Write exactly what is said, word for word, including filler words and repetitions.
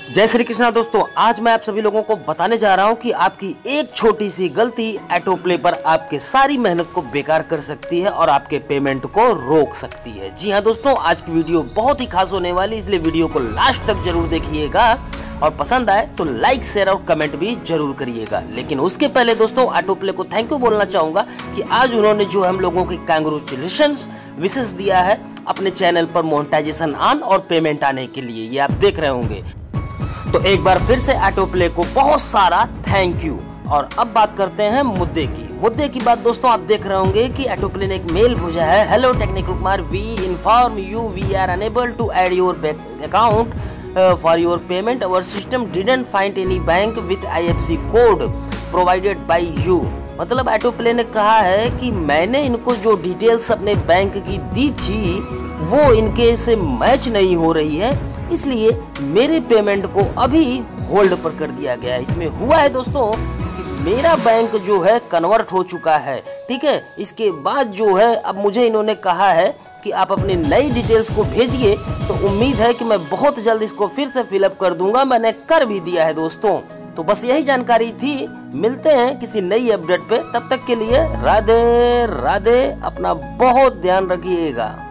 जय श्री कृष्णा दोस्तों, आज मैं आप सभी लोगों को बताने जा रहा हूं कि आपकी एक छोटी सी गलती ऑटो प्ले पर आपके सारी मेहनत को बेकार कर सकती है और आपके पेमेंट को रोक सकती है। जी हां दोस्तों, आज की वीडियो बहुत ही खास होने वाली, इसलिए वीडियो को लास्ट तक जरूर देखिएगा और पसंद आए तो लाइक शेयर और कमेंट भी जरूर करिएगा। लेकिन उसके पहले दोस्तों ऑटो प्ले को थैंक यू बोलना चाहूंगा कि आज उन्होंने जो हम लोगों की कांग्रेचुलेशंस विशेष दिया है अपने चैनल पर मोनेटाइजेशन ऑन और पेमेंट आने के लिए, ये आप देख रहे होंगे। तो एक बार फिर से ऑटो प्ले को बहुत सारा थैंक यू। और अब बात करते हैं मुद्दे की मुद्दे की बात दोस्तों, आप देख रहे होंगे कि ऑटो प्ले ने एक मेल भेजा है। Hello technical Kumar, we inform you we are unable to add your bank account for your payment. Our system didn't find any bank with I F C code provided by you. मतलब auto play ने कहा है कि मैंने इनको जो details अपने bank की दी थी वो इनके से मैच नहीं हो रही है, इसलिए मेरे पेमेंट को अभी होल्ड पर कर दिया गया है। इसमें हुआ है दोस्तों कि मेरा बैंक जो है कन्वर्ट हो चुका है, ठीक है। इसके बाद जो है अब मुझे इन्होंने कहा है कि आप अपनी नई डिटेल्स को भेजिए, तो उम्मीद है कि मैं बहुत जल्द इसको फिर से फिलअप कर दूंगा। मैंने कर भी दिया है दोस्तों। तो बस यही जानकारी थी, मिलते हैं किसी नई अपडेट पे, तब तक के लिए राधे राधे, अपना बहुत ध्यान रखिएगा।